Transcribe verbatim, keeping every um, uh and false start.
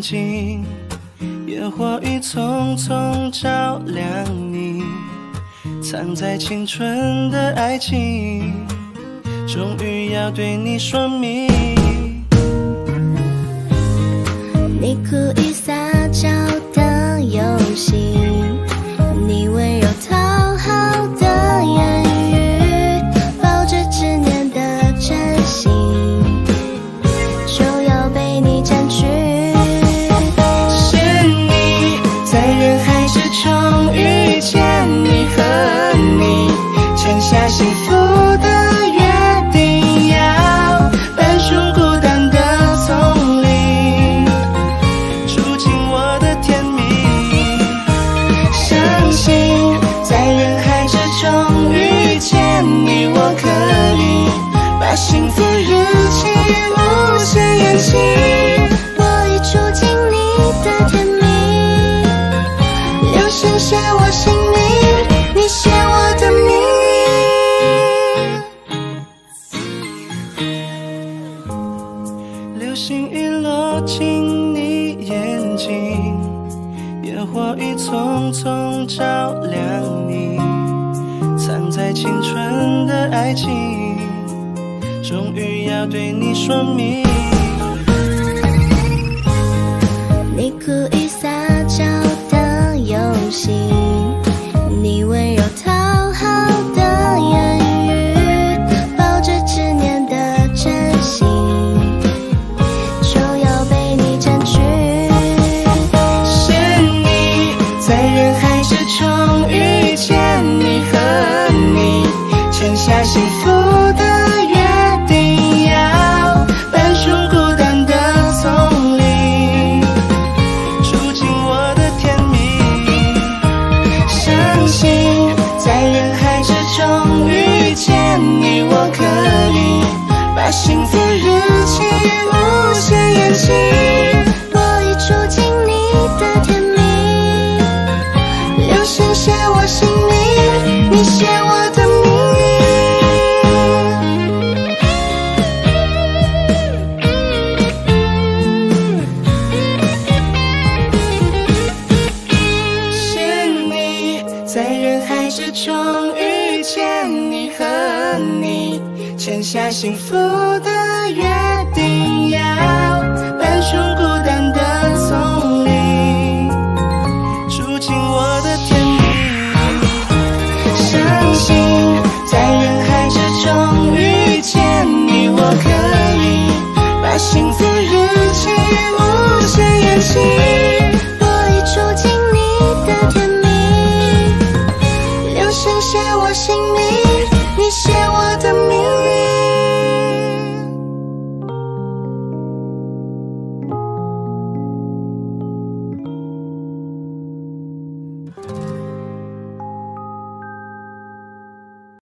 睛，烟火已匆匆照亮你，藏在青春的爱情，终于要对你说明。 你故意撒娇的游戏，你温柔讨好的言语，抱着执念的真心，就要被你占据。 是你在人海之中遇见你，和你签下幸福的约定，要搬出孤单的丛林，住进我的甜蜜。相信在人海之中遇见你，我可以把幸福日期无限延期。 我已住进你的甜蜜，留心写我姓名，你写我的名。 流星雨落进你眼睛，烟火已匆匆照亮你，藏在青春的爱情，终于要对你说明。 你故意撒娇的游戏，你温柔讨好的言语，抱着执念的真心，就要被你占据。 是你在人海之中遇见你，和你签下幸福的约定，要搬出孤单的丛林，住进我的甜蜜。相信在人海之中遇见你，我可以把幸福日期无限延期。 我已住进你的甜蜜， 流星写我姓名，你写我的名。是你在人海之中遇见你，和你签下幸福的约